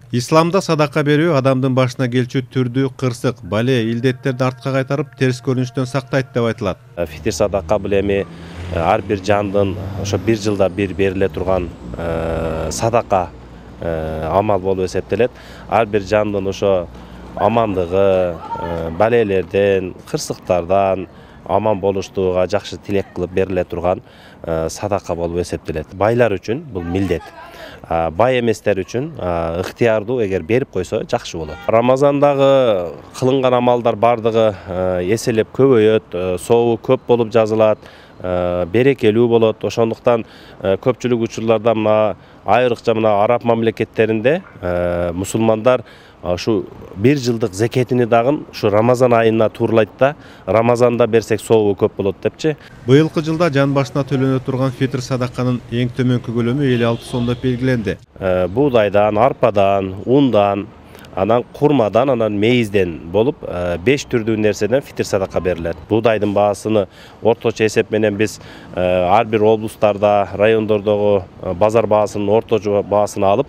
Исламда садака берүү адамдын башына келчү түрдүү кырсык, бале, илдеттерди артка кайтарып, терс көрүнүштөн сактайт деп айтылат. Фитир садака бул эми ар бир жандын ошо бир жылда бир бериле турган садака амал болуп эсептелет. Ар бир жандын ошо амандыгы, балелерден, кырсыктардан аман болуштууга жакшы тилек кылып бериле турган садака болуп эсептелет. Байлар үчүн бул милдет. Бай эместер үчүн ыктыярдуу эгер берип койсо жакшы болот. Рамазандагы кылынган амалдар бардыгы эселеп көбөйөт, сообу көп болуп жазылат, берекелүү болот. Ошондуктан көпчүлүк учурларда мына айрыкча мына араб мамлекеттеринде мусулмандар ушу бир жылдык зекетини дагы ушу Рамазан айына тууралайт да, Рамазанда берсек сообу көп болот депчи. Быйылкы жылда жан башына төлөнө турган фитир садаканын эң төмөнкү көлөмү 56 сом деп белгиленди. Буудайдан, арпадан, ундан, анан курмадан, анан мейизден болуп 5 түрдүү нерседен фитир садака берилет. Буудайдын баасыны орточо эсеп менен биз ар бир облустарда, райондордогу базар баасынын орточо баасын алып,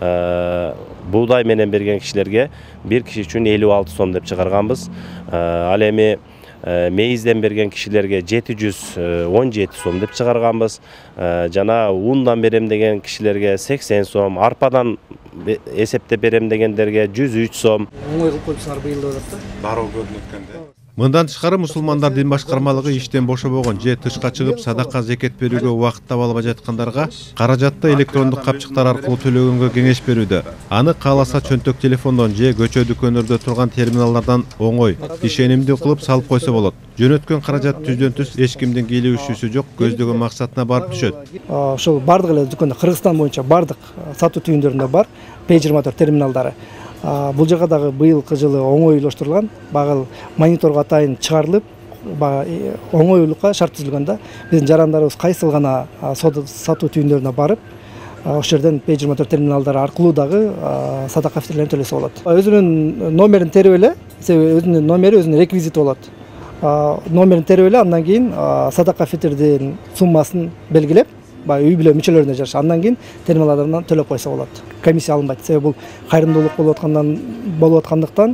буудай менен берген кишилерге бир киши үчүн 56 сом деп чыгарганбыз. Ал эми мейизден берген кишилерге 717 сом деп чыгарганбыз. Жана ундан берем деген кишилерге 80 сом, арпадан эсептеп берем дегендерге 103 сом. Оңой кылып койсуңар быйыл деп атат да. Дароо көрүнүп эткенде. Мындан тышкары мусулмандар дин башкармалыгы иштен бошобогон же тышка чыгып садака зекет берүүгө убакыт таба албай жаткандарга каражатты электрондук капчыктар аркылуу төлөгөнгө кеңеш берүүдө. Аны кааласа чөнтөк телефондон же көчө дүкөндөрдө турган терминалдардан оңой, ишенимдүү кылып салып койсо болот. Жөнөткөн каражат түздөн түз эч кимдин кийлигишүүсү жок, көздөгөн максатына барып түшөт. Ошол бардык эле дүкөндө Кыргызстан боюнча бардык сатуу түйүндөрүндө бар P24 терминалдары. Бул жака дагы быйылкы жылы оңойлоштурулган, багы мониторго атайын чыгарылып, оңойлукка шарт түзүлгөн да. Биздин жарандарыбыз кайсыл гана сатуу түйүндөрүнө барып, ошол жерден P24 терминалдары аркылуу дагы садака фитирлерин төлөсө болот. Өзүнүн номерин терип эле, өзүнүн номери, өзүнүн реквизити болот. Номерин терип эле, андан кийин садака фитирдин суммасын белгилеп, үй бүлө мүчөлөрүнө жараша андан кийин терминалдардан төлөп койсо болот. Комиссия алынбайт. Себеби бул кайрымдуулук болуп аткандыктан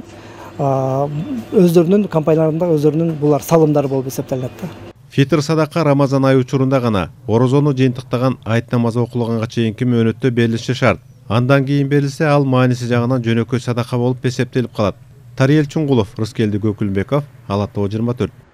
өздөрүнүн компанияларында өздөрүнүн булар салымдары болуп эсептелет да. Фитир садака Рамазан айы учурунда гана орозону жыйынтыктаган айт намазы окулганга чейинки мөөнөттө берилиши шарт. Андан кийин берилсе, ал мааниси жагынан жөнөкөй садака болуп эсептелип калат. Тариел Чуңгулов, Рыскелди Көкүлбеков, Ала Тоо 24.